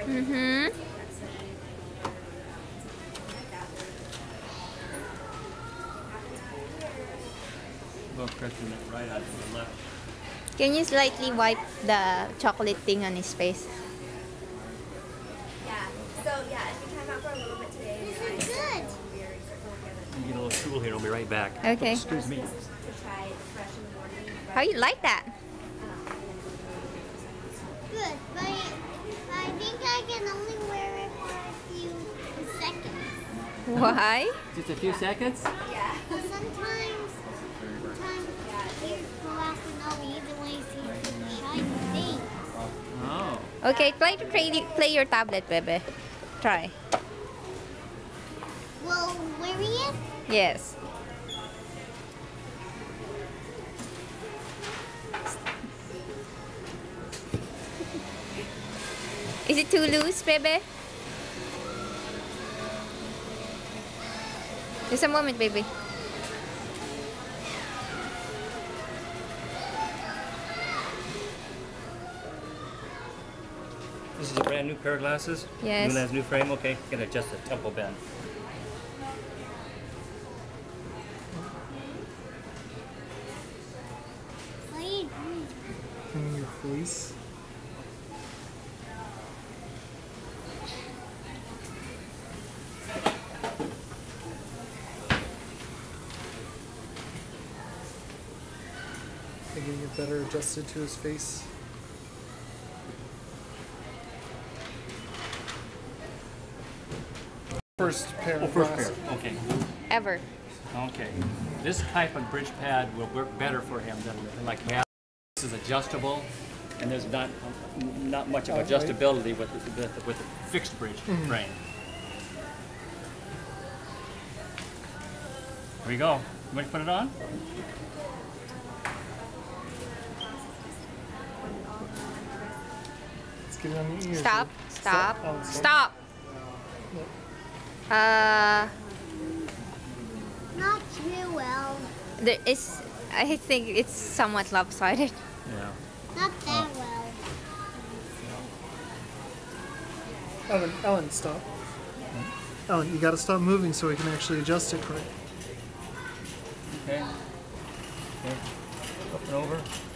Mm-hmm. Well, pressing it right out to the left. Can you slightly wipe the chocolate thing on his face? Yeah. So yeah, if you time out for a little bit today, This is good. You get a little stool here, I'll be right back. Okay. Excuse me. To try fresh in the morning. How you like that? Good, but I think I can only wear it for a few seconds. Why? Just a few seconds? Yeah. But sometimes ears go out and no easily see the shiny thing. Oh. Okay, play your tablet, baby. Try. Will wear it? Yes. Is it too loose, baby? Just a moment, baby. This is a brand new pair of glasses? Yes. New lens, new frame? Okay, gonna adjust the tempo bend. What are you doing? Clean your face. Getting it better adjusted to his face. First pair Oh, of first glasses. pair. Okay. Ever. Okay. This type of bridge pad will work better for him than like we have. This is adjustable, and there's not much of adjustability with the fixed bridge frame. Here we go. You want to put it on? Let's get it on the ears. Stop. Stop. Oh, Stop. Not too well. There is. I think it's somewhat lopsided. Yeah. Not that well. Ellen, stop. Ellen, you gotta stop moving so we can actually adjust it correctly. Okay. Okay. Up and over.